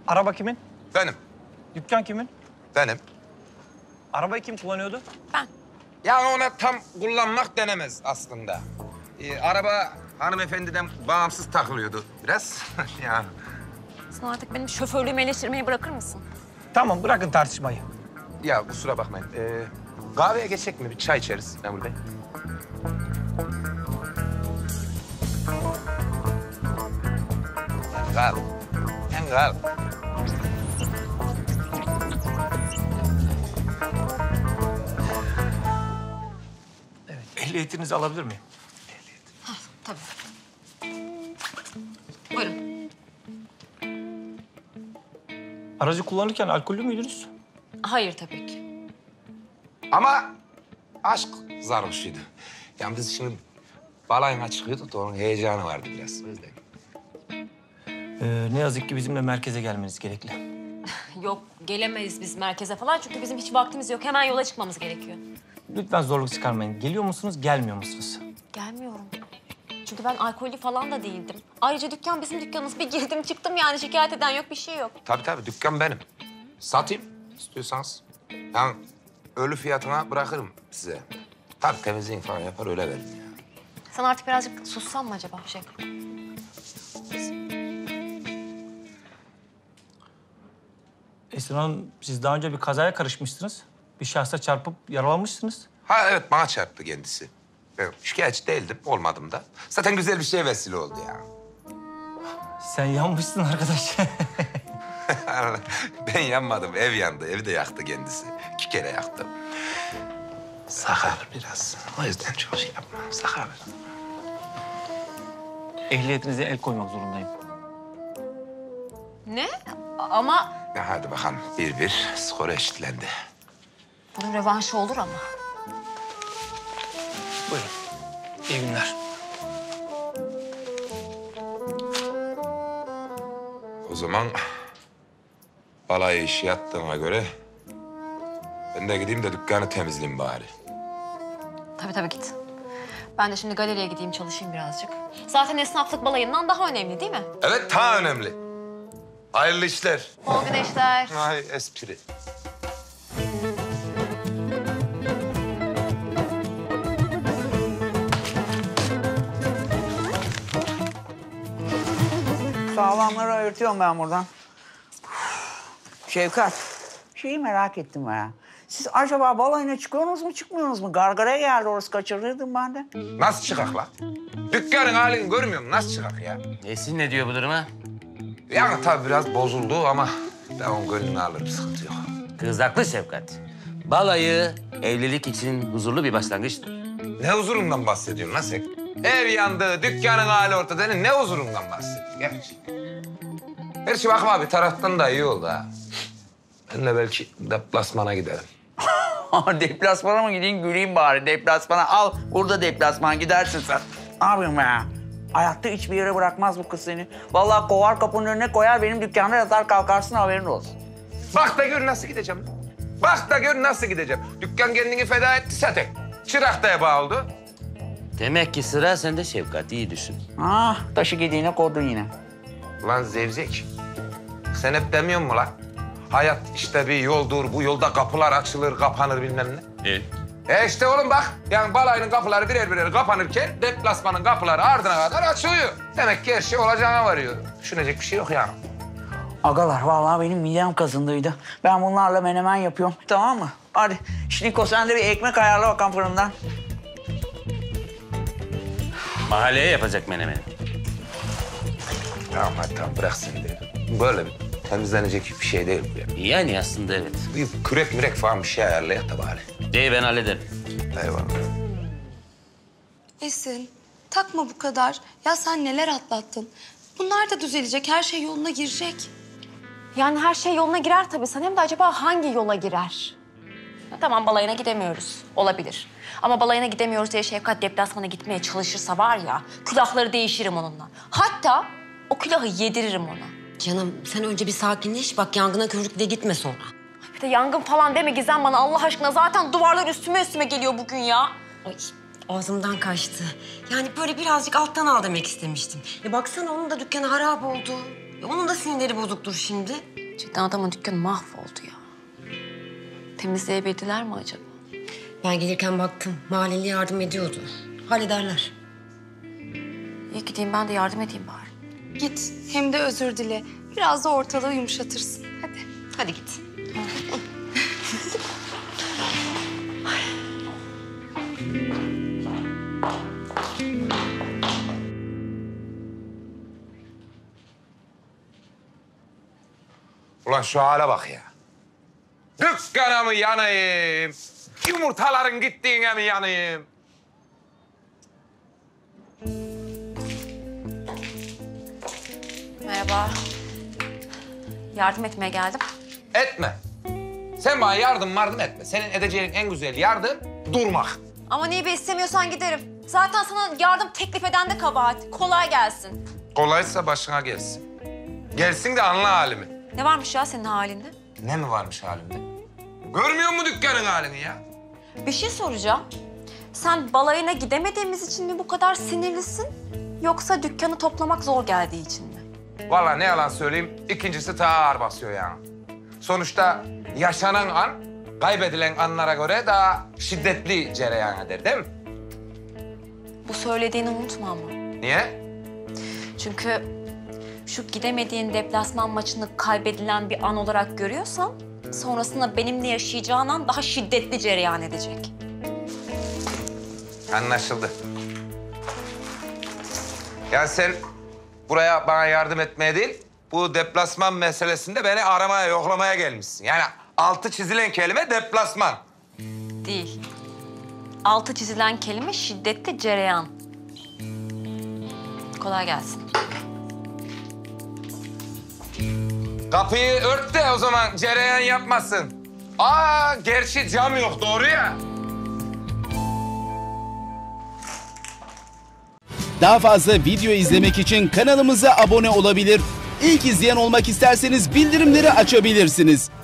Araba kimin? Benim. Dükkan kimin? Benim. Arabayı kim kullanıyordu? Ben. Yani ona tam kullanmak denemez aslında. Araba hanımefendiden bağımsız takılıyordu biraz. yani. Sen artık benim şoförlüğümü eleştirmeyi bırakır mısın? Tamam, bırakın tartışmayı. Ya kusura bakmayın. Kahveye geçecek mi? Bir çay içeriz Memur Bey. Gel. Gel. Evet, ehliyetinizi alabilir miyim? Tabii. Buyurun. Aracı kullanırken alkollü müydünüz? Hayır tabii ki. Ama aşk sarhoşuydu. Yani biz şimdi balayına çıkıyorduk da onun heyecanı vardı biraz. O yüzden. Ne yazık ki bizimle merkeze gelmeniz gerekli. Yok, gelemeyiz biz merkeze falan çünkü bizim hiç vaktimiz yok. Hemen yola çıkmamız gerekiyor. Lütfen zorluk çıkarmayın. Geliyor musunuz, gelmiyor musunuz? Gelmiyorum. Çünkü ben alkollü falan da değildim. Ayrıca dükkan bizim dükkanımız. Bir girdim çıktım yani şikayet eden yok, bir şey yok. Tabii dükkan benim. Satayım istiyorsanız. Yani ölü fiyatına bırakırım size. Tabii temizliğini falan yapar öyle veririm ya. Sen artık birazcık sussan mı acaba Şevkat? Esra Hanım, siz daha önce bir kazaya karışmışsınız. Bir şahsa çarpıp yaralanmışsınız. Ha evet bana çarptı kendisi. Ben şikayetçi değildim, olmadım da. Zaten güzel bir şeye vesile oldu ya. Sen yanmışsın arkadaş. Ben yanmadım, ev yandı. Evi de yaktı kendisi. 2 kere yaktı. Sakar biraz. O yüzden çok şey yapma. Sakar. Ehliyetinize el koymak zorundayım. Ne? Ama Ya hadi bakalım. 1-1 skor eşitlendi. bunun rövanşı olur ama. Buyurun. İyi günler. O zaman balayı işi yattığına göre ben de gideyim de dükkanı temizleyeyim bari. Tabii git. Ben de şimdi galeriye gideyim çalışayım birazcık. Zaten esnaflık balayından daha önemli değil mi? Evet, daha önemli. Hayırlı işler. Bol güneşler. Ay espri. Sağlamları ayırtıyorum ben buradan. Şevkat, şeyi merak ettim ya. Siz acaba balayına çıkıyorsunuz mu, çıkmıyorsunuz mu? Gargaraya geldi orası, kaçırırdım ben de. Nasıl çıkak la? Dükkanın halini görmüyor musun? Nasıl çıkak ya? Esin ne diyor bu duruma? Yani tabii biraz bozuldu ama ben onun gönlünü alırım, sıkıntı yok. Kız haklı Şefkat. Balayı evlilik için huzurlu bir başlangıçtır. Ne huzurundan bahsediyorsun lan sen? Ev yandı, dükkanın hali ortada. Ne huzurundan bahsediyorsun? Gerçi bakma bir taraftan da iyi oldu ha. Ben de belki deplasmana giderim. Deplasmana mı gideyim, güleyim bari deplasmana. Al, burada deplasman, gidersin sen. Ne yapayım ya? Hayatta hiçbir yere bırakmaz bu kız seni. Vallahi kovar kapının önüne koyar, benim dükkanda yatar kalkarsın, haberin olsun. Bak da gör nasıl gideceğim. Bak da gör nasıl gideceğim. Dükkan kendini feda etti zaten. Çırak da heba oldu. Demek ki sıra sende Şefkat. İyi düşün. Ah, taşı gediğine koydun yine. Lan zevzek. Sen hep demiyor musun lan? Hayat işte bir yoldur. Bu yolda kapılar açılır, kapanır bilmem ne. İşte oğlum bak. Yani balayının kapıları birer kapanırken deplasmanın kapıları ardına kadar açılıyor. Demek ki her şey olacağına varıyor. Düşünecek bir şey yok yani. Agalar, vallahi benim midem kazındıydı. Ben bunlarla menemen yapıyorum, tamam mı? Hadi, Şiniko sen de bir ekmek ayarla bakalım fırından. Mahalleye yapacak menemeni. Tamam hadi tamam bırak sen de. Böyle bir temizlenecek bir şey değil bu ya. Yani aslında evet. Bir kürek mürek falan bir şey ayarlayak da bari. İyi ben hallederim. Eyvallah. Esin, takma bu kadar. Ya sen neler atlattın? Bunlar da düzelecek, her şey yoluna girecek. Yani her şey yoluna girer tabii. Sanem de acaba hangi yola girer? Tamam balayına gidemiyoruz. Olabilir. Ama balayına gidemiyoruz diye Şefkat deplasmana gitmeye çalışırsa var ya... külahları değişirim onunla. Hatta o külahı yediririm ona. Canım sen önce bir sakinleş. Bak yangına körükle gitme sonra. Bir de yangın falan deme Gizem bana Allah aşkına. Zaten duvarlar üstüme geliyor bugün ya. Ay ağzımdan kaçtı. Yani böyle birazcık alttan al demek istemiştim. Baksana onun da dükkanı harap oldu. Onun da sinirleri bozuktur şimdi. Cidden adamın dükkanı mahvoldu ya. Temizleyebildiler mi acaba? Ben gelirken baktım. Mahalleli yardım ediyordu. Hallederler. İyi gideyim ben de yardım edeyim bari. Git hem de özür dile. Biraz da ortalığı yumuşatırsın. Hadi. Hadi git. Ulan şu hale bak ya. Dükkana mı yanayım? Yumurtaların gittiğine mi yanayım? Merhaba. Yardım etmeye geldim. Etme. Sen bana yardım etme. Senin edeceğin en güzel yardım durmak. Ama niye be istemiyorsan giderim. Zaten sana yardım teklif eden de kabahat. Kolay gelsin. Kolaysa başına gelsin. Gelsin de anla halimi. Ne varmış ya senin halinde? Ne mi varmış halimde? Görmüyor musun dükkanın halini ya? Bir şey soracağım. Sen balayına gidemediğimiz için mi bu kadar sinirlisin? Yoksa dükkanı toplamak zor geldiği için mi? Vallahi ne yalan söyleyeyim, ikincisi daha ağır basıyor yani. Sonuçta yaşanan an, kaybedilen anlara göre daha şiddetli cereyan eder değil mi? Bu söylediğini unutma ama. Niye? Çünkü şu gidemediğin deplasman maçını kaybedilen bir an olarak görüyorsan... sonrasında benimle yaşayacağın an daha şiddetli cereyan edecek. Anlaşıldı. Ya sen buraya bana yardım etmeye değil, bu deplasman meselesinde beni aramaya, yoklamaya gelmişsin. Yani altı çizilen kelime deplasman. Değil. Altı çizilen kelime şiddetli cereyan. Kolay gelsin. Kapıyı ört de o zaman cereyan yapmasın. Aa, gerçi cam yok, doğru ya. Daha fazla video izlemek için kanalımıza abone olabilir. İlk izleyen olmak isterseniz bildirimleri açabilirsiniz.